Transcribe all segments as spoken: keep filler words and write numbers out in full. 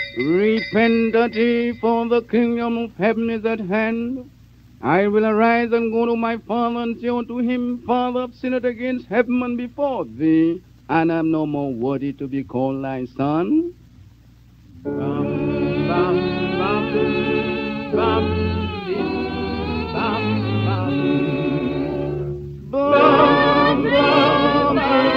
Repent ye, for the kingdom of heaven is at hand. I will arise and go to my father and say unto him, Father, I've sinned against heaven and before thee, and am no more worthy to be called thy son. Bum, bum, bum, bum, bum, bum, bum, bum, bum,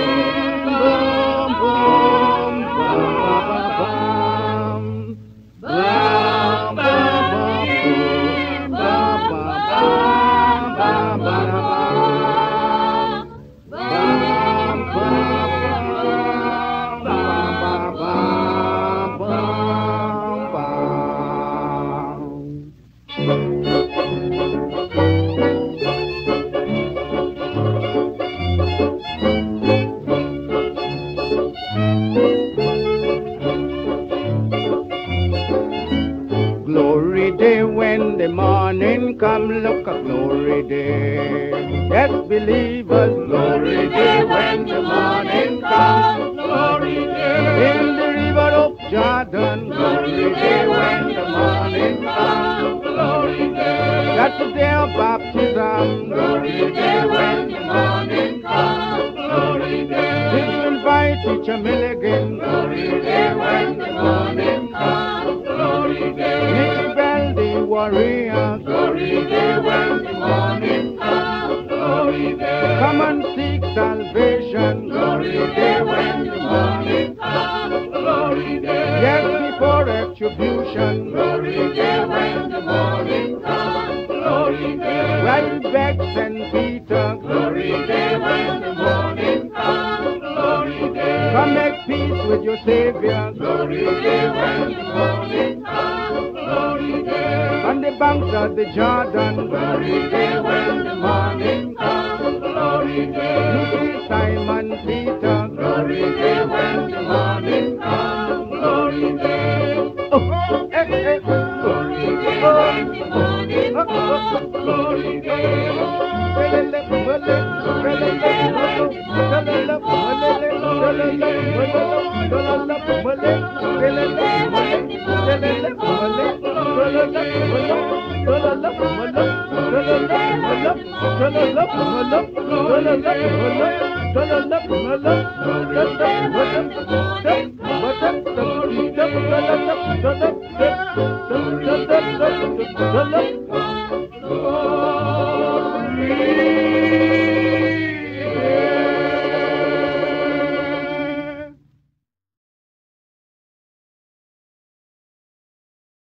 Glory day when the morning come, look a glory day. Yes, believers, glory day when the morning come, glory day. In the river of Jordan, glory day when the morning come, glory day. That's the day of baptism, glory day when the morning come, glory day. Did you invite Teacher Milligan, glory day when the morning come, glory day. Warrior, glory day when the morning comes, glory day. Come and seek salvation, glory day when the morning comes, glory day. Yes, before retribution, glory day when the morning comes, glory day. Well, Bex and Peter, glory day when the morning comes, glory day. Come make peace with your Savior, glory day when the morning comes, glory day. On the banks of the Jordan, glory day when the morning comes, glory day. You see Simon Peter, glory day when the morning comes, glory day. Oh, eh, eh, glory day when the morning comes, glory day.